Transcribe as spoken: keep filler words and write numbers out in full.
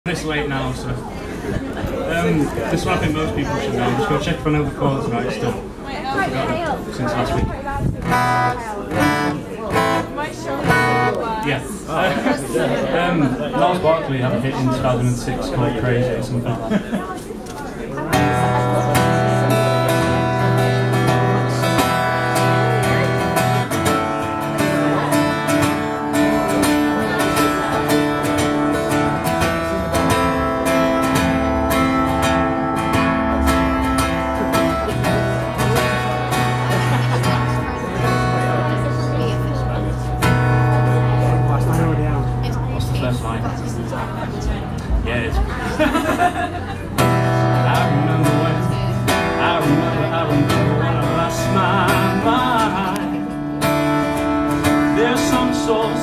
It's late now, so um, this is what I think most people should know. Just go check if I know the chords right still. Since last week. Yeah. Uh, um, Gnarls Barkley had a hit in two thousand six called Crazy or something like that. Yeah, it's I remember when I remember, I remember when I lost my mind. There's some souls